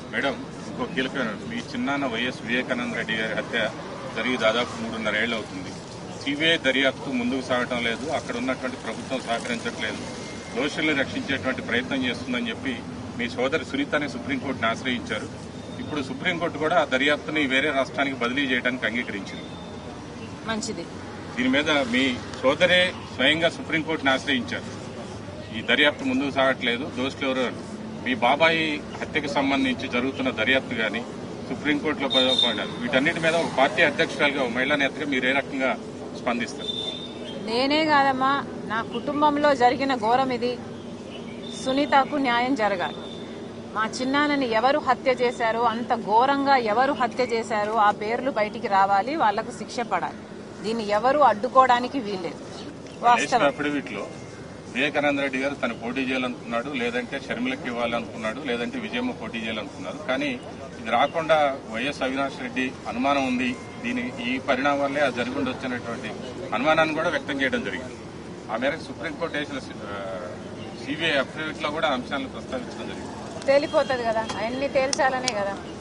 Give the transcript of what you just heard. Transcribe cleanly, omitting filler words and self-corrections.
Madam, ఇంకో కీలకమైన మీ చిన్నాన్న వైఎస్ వివేకానంద రెడ్డి గారి హత్య జరిగి దాదాపు 3.5 ఏళ్లు అవుతుంది. సిబిఐ దర్యాప్తు ముందుకు సాగటం లేదు, అక్కడ ఉన్నటువంటి ప్రభుత్వం సహకరించట్లేదు, దోషుల్ని రక్షించేటువంటి ప్రయత్నం చేస్తుందని చెప్పి మీ సోదరి సునీతని సుప్రీంకోర్టుని ఆశ్రయించారు. ఇప్పుడు సుప్రీంకోర్టు కూడా ఆ దర్యాప్తుని వేరే రాష్ట్రానికి బదిలీ చేయడానికి అంగీకరించింది. మంచిది. దీని మీద మీ సోదరే స్వయంగా సుప్రీంకోర్టుని ఆశ్రయించారు. ఈ దర్యాప్తు ముందుకు సాగట్లేదు, దోషులు ఎవరు, మీ బాబాయి హత్యకు సంబంధించి జరుగుతున్న దర్యాప్తు గాని సుప్రీంకోర్టులో పడ్డారు. వీటన్నిటి మీద ఒక పార్టీ అధ్యక్షురాలుగా, ఒక మహిళా నేతగా మీరు ఏ రకంగా స్పందిస్తారు? నేనే కాదమ్మా, నా కుటుంబంలో జరిగిన ఘోరం ఇది. సునీతకు న్యాయం జరగాలి. మా చిన్నాన్నని ఎవరు హత్య చేశారో, అంత ఘోరంగా ఎవరు హత్య చేశారో ఆ పేర్లు బయటికి రావాలి, వాళ్లకు శిక్ష పడాలి. దీన్ని ఎవరు అడ్డుకోవడానికి వీల్లేదు. వీటిలో వివేకానంద రెడ్డి గారు తను పోటీ చేయాలనుకున్నాడు, లేదంటే షర్మిలకి ఇవ్వాలనుకున్నాడు, లేదంటే విజయమ్మ పోటీ చేయాలనుకున్నారు. కానీ ఇది రాకుండా వైఎస్ అవినాష్ రెడ్డి అనుమానం ఉంది, ఈ పరిణామం వల్లే అది జరిగి ఉండొచ్చినటువంటి అనుమానాన్ని కూడా వ్యక్తం చేయడం జరిగింది. ఆ మేరకు సుప్రీంకోర్టు వేసిన సిబిఐ అఫిడవిట్ లో కూడా అంశాలను ప్రస్తావించడం జరిగింది. తేలిపోతుంది కదా, అన్ని తేల్చాలనే కదా.